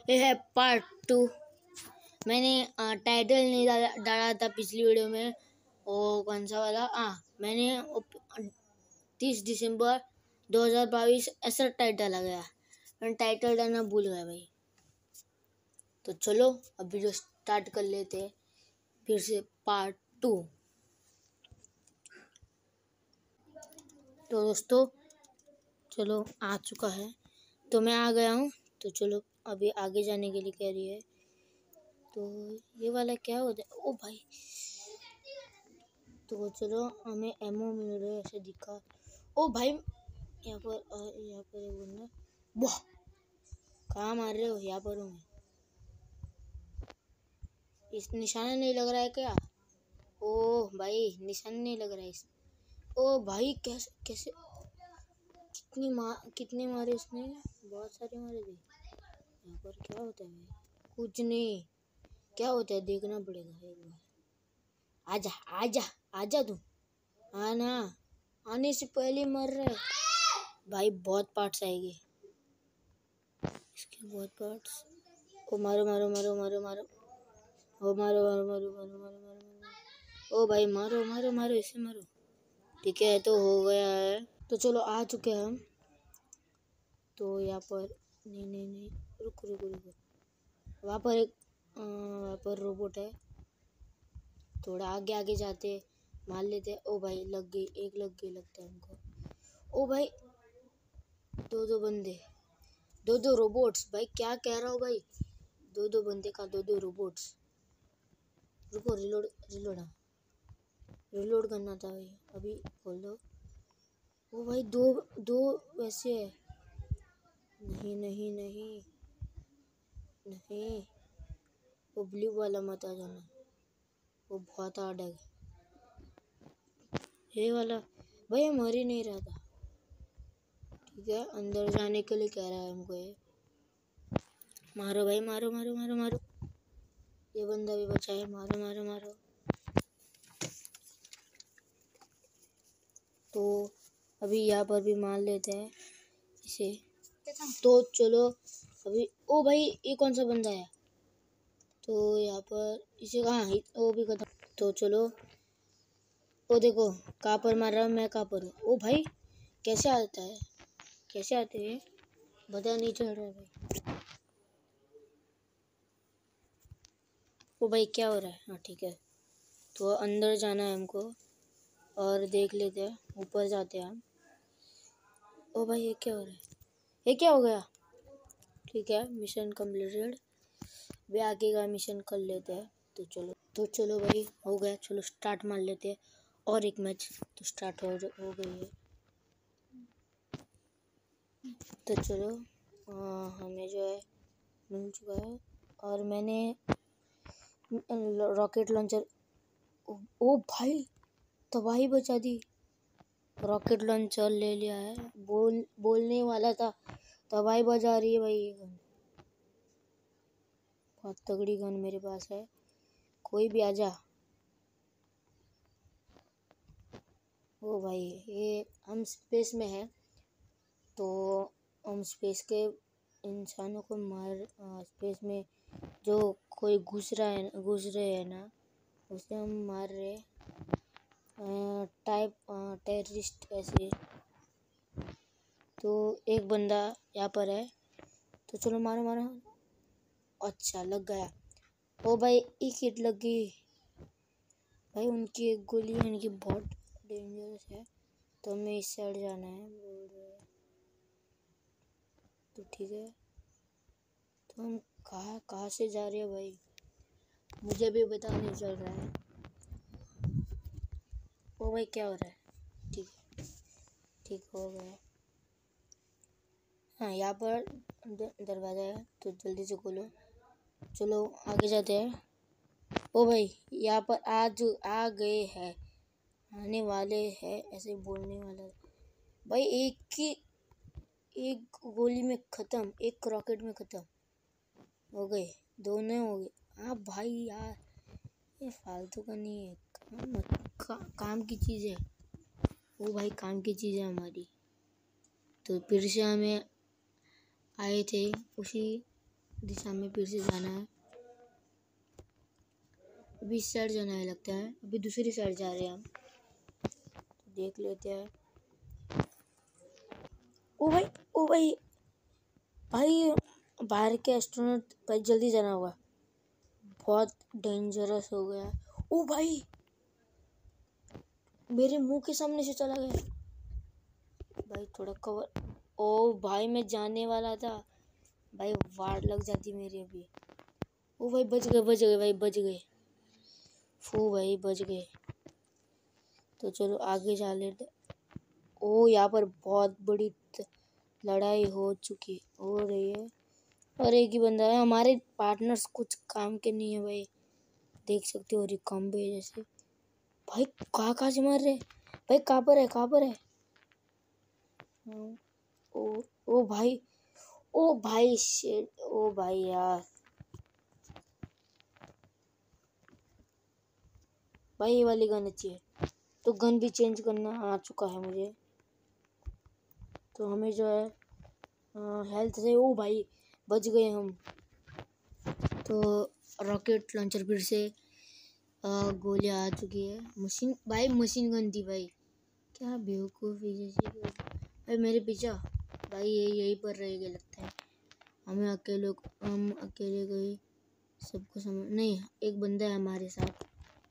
ये है पार्ट 2। मैंने टाइटल नहीं डाला था पिछली वीडियो में। वो कौन सा वाला? मैंने 30 दिसंबर 2022 ऐसा टाइटल डाला गया। मैंने टाइटल डालना भूल गया भाई। तो चलो अभी जो स्टार्ट कर लेते हैं फिर से पार्ट 2। तो दोस्तों चलो आ चुका है, तो मैं आ गया हूँ। तो चलो अभी आगे जाने के लिए कह रही है। तो ये वाला क्या होता है? ओ भाई, तो चलो हमें एमओ मिल रहा है ऐसे दिखा। ओ भाई यहाँ पर एक बंदा। वाह, कहाँ मार रहे हो? यहाँ पर हूँ मैं। इस निशाना नहीं लग रहा है क्या? ओ भाई निशाना नहीं लग रहा है इस। ओ भाई कैसे कैसे कितने मारे उसने? बहुत सारे मारे थे। यहाँ पर क्या होता है भाई? कुछ नहीं, क्या होता है देखना पड़ेगा एक बार। आजा आजा आजा, तू आना, आने से पहले मर रहा है भाई। बहुत पार्ट्स आएंगे इसके, बहुत पार्ट्स। ओ मारो मारो मारो मारो मारो, ओ मारो मारो मारो मारो मारो मारो मारो। ओ भाई मारो मारो मारो, इसे मारो। ठीक है, तो हो गया है। तो चलो आ चुके हैं हम। तो यहाँ पर नहीं, रुको रुको रुको। वहाँ पर रोबोट है। थोड़ा आगे आगे जाते मार लेते। ओ भाई लग गई, एक लग गई लगता है हमको। ओ भाई दो बंदे, दो रोबोट्स। भाई क्या कह रहा हूँ भाई, दो बंदे का दो रोबोट्स। रुको, रिलोड करना था भाई, अभी खोल दो। ओ भाई दो वैसे है। नहीं नहीं नहीं नहीं, वो ब्लू वाला मत आ जाना, वो बहुत हार्ड है। ये वाला भाई मर ही नहीं रहा था। ठीक है, अंदर जाने के लिए कह रहा है हमको ये। मारो भाई मारो मारो मारो मारो, ये बंदा भी बचा है। मारो मारो मारो। तो अभी यहाँ पर भी मार लेते हैं इसे। तो चलो अभी। ओ भाई ये कौन सा बंदा है? तो यहाँ पर इसे कहाँ, वो भी खत्म। तो चलो, ओ देखो कहाँ पर मार रहा हूँ मैं, कहाँ पर हूँ। ओ भाई कैसे आता है, कैसे आते हैं पता नहीं चल रहा है भाई। ओ भाई क्या हो रहा है? हाँ ठीक है, तो अंदर जाना है हमको और देख लेते हैं, ऊपर जाते हैं हम। ओ भाई ये क्या हो रहा है? ये क्या हो गया? ठीक है, मिशन कम्प्लीटेड। वे आगे का मिशन कर लेते हैं। तो चलो भाई हो गया। चलो स्टार्ट मार लेते हैं और एक मैच तो स्टार्ट हो गई है। तो चलो हमें जो है मिल चुका है और मैंने रॉकेट लॉन्चर। ओ भाई तबाही बचा दी, रॉकेट लॉन्चर ले लिया है। बोलने वाला था, तबाही बजा रही है भाई ये गन। बहुत तगड़ी गन मेरे पास है, कोई भी आजा। ओ भाई ये हम स्पेस में है, तो हम स्पेस के इंसानों को मार, स्पेस में जो कोई घुस रहे हैं ना, उसे हम मार रहे टेररिस्ट ऐसे। तो एक बंदा यहाँ पर है, तो चलो मारो मारो। अच्छा लग गया। ओ भाई एक हिट लग गई भाई। उनकी एक गोली उनकी बहुत डेंजरस है, तो हमें इस साइड जाना है बोल रहे हैं। तो ठीक है, तो हम कहाँ से जा रहे हैं भाई, मुझे भी पता नहीं चल रहा है। ओ भाई क्या हो रहा है? ठीक है, ठीक हो गया। हाँ यहाँ पर दरवाज़ा है, तो जल्दी से खोलो। चलो आगे जाते हैं। ओ भाई यहाँ पर आ गए हैं, आने वाले हैं ऐसे बोलने वाला भाई। एक गोली में ख़त्म, एक रॉकेट में ख़त्म हो गए, दोनों हो गए। हाँ भाई यार ये फालतू का नहीं है, काम की चीज़ है वो भाई, काम की चीज़ है हमारी। तो फिर से हमें आए थे उसी दिशा में फिर से जाना है। अभी इस साइड जाना है लगता है, अभी दूसरी साइड जा रहे हैं हम। तो देख लेते हैं। ओ भाई, ओ भाई, भाई बाहर के एस्ट्रोनॉट भाई जल्दी जाना होगा, बहुत डेंजरस हो गया। ओ भाई मेरे मुंह के सामने से चला गया भाई, थोड़ा कवर। ओ भाई मैं जाने वाला था भाई, वार लग जाती मेरी अभी। ओ भाई बच गए, बच गए भाई, बच गए। फू भाई बच गए। तो चलो आगे जा लेते। ओ यहाँ पर बहुत बड़ी लड़ाई हो रही है, और एक ही बंदा है। हमारे पार्टनर्स कुछ काम के नहीं है भाई, देख सकते हो रिकम्बे जैसे। भाई कहाँ से मार रहे भाई, कहाँ पर है, कहाँ पर है? ओ भाई, ओ भाई शिट, ओ भाई यार, भाई ये वाली गन अच्छी है। तो गन भी चेंज करना आ चुका है मुझे। तो हमें जो है हेल्थ से, ओ भाई बच गए हम। तो रॉकेट लॉन्चर फिर से गोलियां आ चुकी है। मशीन भाई, मशीन गन थी भाई, क्या बेवकूफ़ी जैसी भाई। मेरे पीछे भाई ये यहीं पर रहेगा लगता है। हम अकेले गए, सबको समझ नहीं। एक बंदा है हमारे साथ।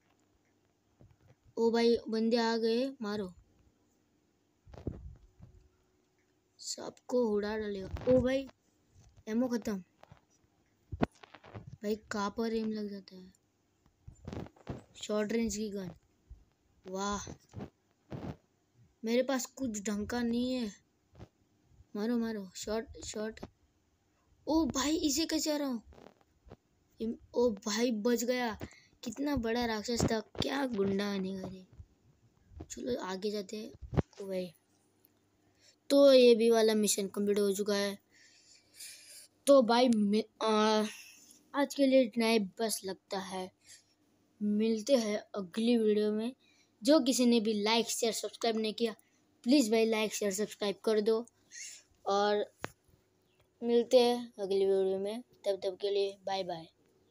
ओ भाई बंदे आ गए, मारो सबको, उड़ा डालेगा। ओ भाई एमो खत्म भाई, कहाँ पर एम लग जाता है। शॉर्ट रेंज की गन, वाह मेरे पास कुछ ढंग का नहीं है। मारो मारो, शॉर्ट शॉर्ट। ओ भाई इसे कैसे आ रहा हूँ। ओ भाई बच गया, कितना बड़ा राक्षस था, क्या गुंडा आने करे। चलो आगे जाते हैं। ओ भाई तो ये भी वाला मिशन कंप्लीट हो चुका है। तो भाई आज के लिए इतना ही बस लगता है। मिलते हैं अगली वीडियो में। जो किसी ने भी लाइक शेयर सब्सक्राइब नहीं किया, प्लीज़ भाई लाइक शेयर सब्सक्राइब कर दो। और मिलते हैं अगली वीडियो में, तब के लिए बाय बाय।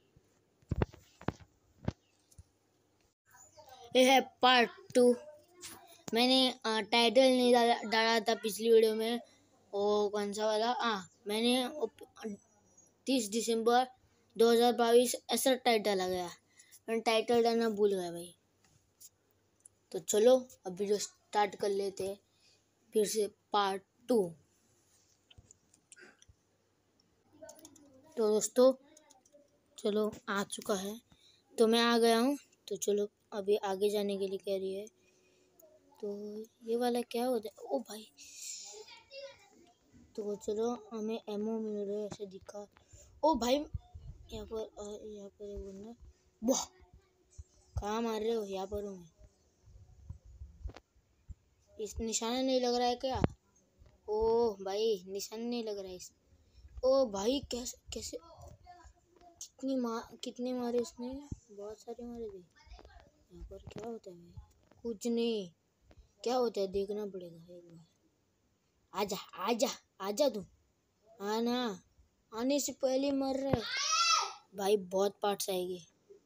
ये है पार्ट 2। मैंने टाइटल नहीं डाला था पिछली वीडियो में, वो कौन सा वाला, मैंने 30 दिसंबर 2022 ऐसा टाइटल डाला गया, मैंने टाइटल डालना भूल गया भाई। तो चलो अभी जो स्टार्ट कर लेते हैं फिर से पार्ट 2। तो दोस्तों चलो आ चुका है, तो मैं आ गया हूँ। तो चलो अभी आगे जाने के लिए कह रही है। तो ये वाला क्या होता है, ओ भाई। तो चलो हमें एमओ मिल रहा है ऐसे दिखा। ओ भाई यहाँ पर एक बंदा, वाह कहाँ मार रहे हो, यहाँ पर हूँ मैं। इस निशाना नहीं लग रहा है क्या? ओ भाई निशान नहीं लग रहा है इस। ओ भाई कैसे कैसे, कितने मारे उसने, बहुत सारे मारे थे। यहाँ पर क्या होता है भाई, कुछ नहीं, क्या होता है देखना पड़ेगा एक बार। आजा आजा आजा तू, आना, आने से पहले मर रहा है भाई। बहुत पार्ट्स आएंगे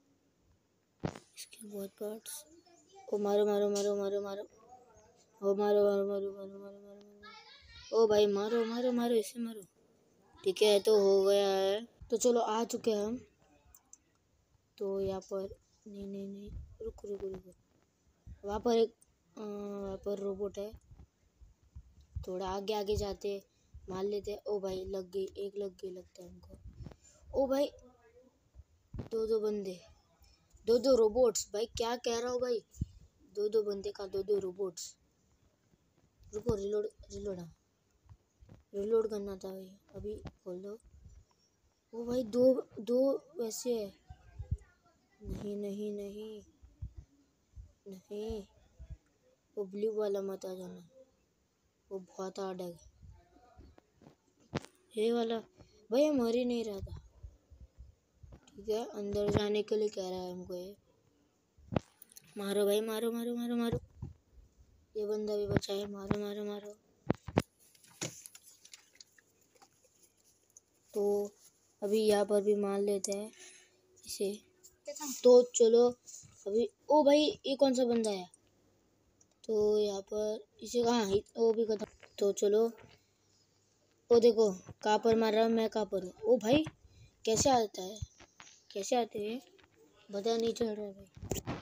इसके, बहुत पार्ट्स। ओ मारो मारो मारो मारो मारो, ओ मारो मारो मारो मारो मारो मारो मारो, ओ भाई मारो मारो मारो, इसे मारो। ठीक है तो हो गया है। तो चलो आ चुके हैं हम। तो यहाँ पर नहीं, रुको रुको रुको, वहाँ पर रोबोट है, थोड़ा आगे आगे जाते मार लेते। ओ भाई लग गई, एक लग गई लगता है हमको। ओ भाई दो बंदे, दो रोबोट्स भाई, क्या कह रहा हूँ भाई, दो बंदे का दो रोबोट्स। रुको रिलोड करना था भाई, अभी खोल दो। ओ भाई दो वैसे है, नहीं नहीं नहीं नहीं, वो ब्लू वाला मत आ जाना, वो बहुत हार्ड है। ये वाला भाई मर ही नहीं रहा था। ठीक है अंदर जाने के लिए कह रहा है हमको ये। मारो भाई मारो मारो मारो मारो, ये बंदा भी बचा है, मारो मारो मारो। तो अभी यहाँ पर भी मार लेते हैं इसे। तो चलो अभी, ओ भाई ये कौन सा बंदा है? तो यहाँ पर इसे कहाँ, वो भी खत्म। तो चलो, ओ देखो कहाँ पर मार रहा हूँ मैं, कहाँ पर हूँ। ओ भाई कैसे आता है, कैसे आते हैं पता नहीं चल रहा है भाई।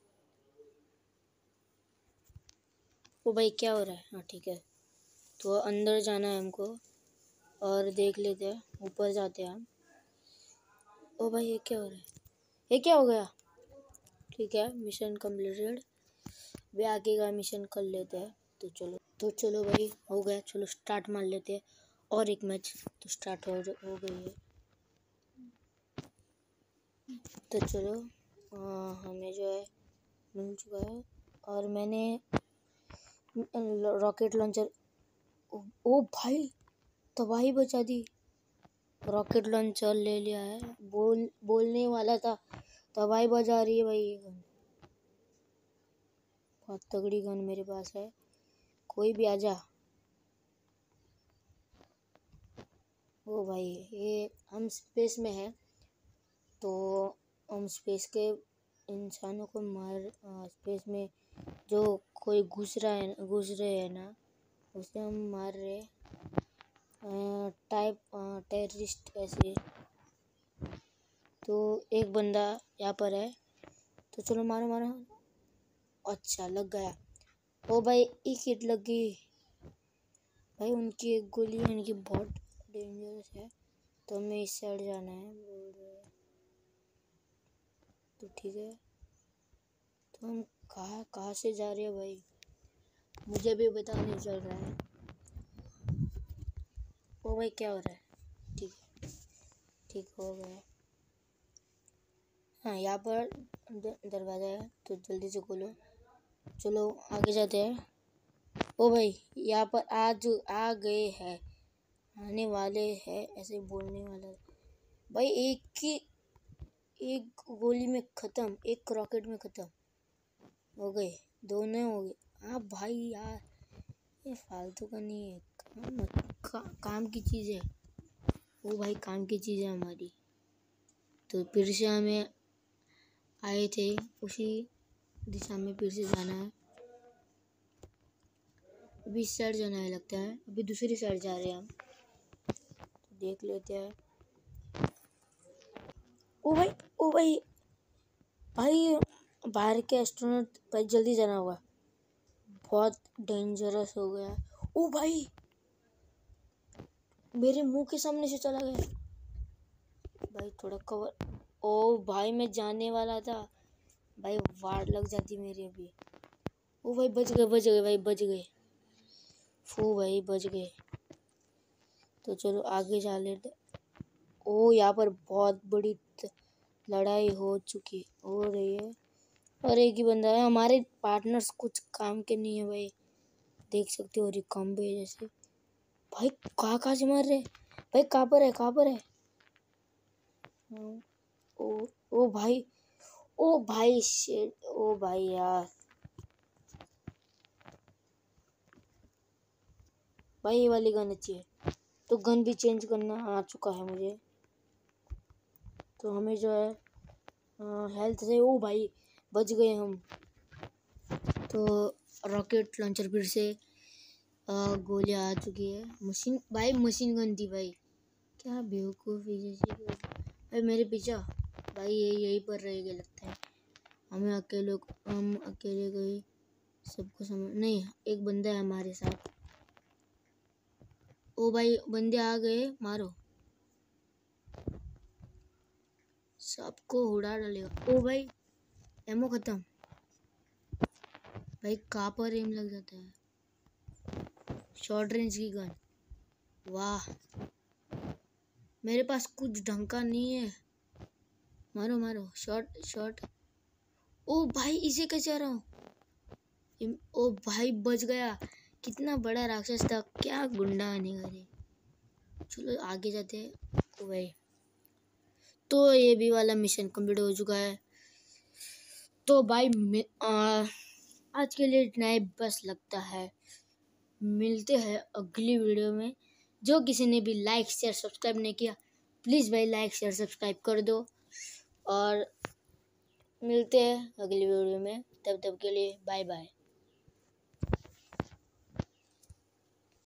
ओ भाई क्या हो रहा है? हाँ ठीक है, तो अंदर जाना है हमको और देख लेते हैं, ऊपर जाते हैं हम। ओ भाई ये क्या हो रहा है, ये क्या हो गया? ठीक है, मिशन कम्प्लीटेड। वे आगे का मिशन कर लेते हैं। तो चलो भाई हो गया, चलो स्टार्ट मार लेते हैं। और एक मैच तो स्टार्ट हो गई है। तो चलो हमें जो है मिल चुका है और मैंने रॉकेट लॉन्चर, ओ भाई तबाही बचा दी। रॉकेट लॉन्चर ले लिया है, बोलने वाला था, तबाही बजा रही है भाई ये गन। बहुत तगड़ी गन मेरे पास है, कोई भी आजा। ओ भाई ये हम स्पेस में है, तो हम स्पेस के इंसानों को मार, स्पेस में जो कोई घुस रहे हैं ना, उसे हम मार रहे टाइप टेररिस्ट ऐसे। तो एक बंदा यहाँ पर है, तो चलो मारो मारो। अच्छा लग गया। ओ भाई एक हिट लग गई भाई, उनकी एक गोली उनकी बहुत डेंजरस है। तो हमें इस साइड जाना है बोल रहे हैं, तो ठीक है। तो हम कहाँ से जा रहे हैं भाई, मुझे भी पता नहीं चल रहा है। ओ भाई क्या हो रहा है? ठीक है, ठीक हो गया। हाँ यहाँ पर दरवाज़ा है, तो जल्दी से खोलो। चलो आगे जाते हैं। ओ भाई यहाँ पर आज आ गए हैं, आने वाले हैं ऐसे बोलने वाला भाई। एक गोली में ख़त्म, एक रॉकेट में ख़त्म हो गए, दोनों हो गए। हाँ भाई यार ये फालतू का नहीं है, काम की चीज़ है वो भाई, काम की चीज़ है हमारी। तो फिर से हमें आए थे उसी दिशा में फिर से जाना है। अभी इस साइड जाना है लगता है, अभी दूसरी साइड जा रहे हैं हम, तो देख लेते हैं। ओ भाई ओ भाई भाई बाहर के एस्ट्रोनॉट भाई जल्दी जाना होगा, बहुत डेंजरस हो गया। ओ भाई मेरे मुंह के सामने से चला गया भाई, थोड़ा कवर। ओ भाई मैं जाने वाला था भाई, वार लग जाती मेरी अभी। ओ भाई बच गए भाई, बच गए। फू भाई बच गए। तो चलो आगे जा लेते। ओ यहाँ पर बहुत बड़ी लड़ाई हो रही है और एक ही बंदा है, हमारे पार्टनर्स कुछ काम के नहीं है भाई, देख सकते हो रिकॉम्बे जैसे। भाई कहाँ से मार रहे भाई, कहाँ पर है? ओ भाई, ओ भाई शिट, ओ भाई यार भाई ये वाली गन अच्छी है। तो गन भी चेंज करना आ चुका है मुझे, तो हमें जो है हेल्थ से, ओ भाई बच गए हम। तो रॉकेट लॉन्चर फिर से गोलियां आ चुकी है। मशीन गन थी भाई, क्या बेवकूफ़ी जैसी भाई। मेरे पीछा भाई ये यहीं पर रहेगा लगता है। हम अकेले गए, सबको समझ नहीं, एक बंदा है हमारे साथ। ओ भाई बंदे आ गए, मारो सबको, उड़ा डालेगा। ओ भाई एमो खत्म भाई, कहाँ पर एम लग जाता है, शॉर्ट रेंज की गन। वाह मेरे पास कुछ ढंग का नहीं है, मारो मारो शॉर्ट। ओ भाई इसे कैसे आ रहा हूँ? ओ भाई बच गया, कितना बड़ा राक्षस था, क्या गुंडा आने करे। चलो आगे जाते हैं। ओ भाई तो ये भी वाला मिशन कंप्लीट हो चुका है। तो भाई आज के लिए इतना ही बस लगता है, मिलते हैं अगली वीडियो में। जो किसी ने भी लाइक शेयर सब्सक्राइब नहीं किया प्लीज़ भाई लाइक शेयर सब्सक्राइब कर दो और मिलते हैं अगली वीडियो में। तब तक के लिए बाय बाय।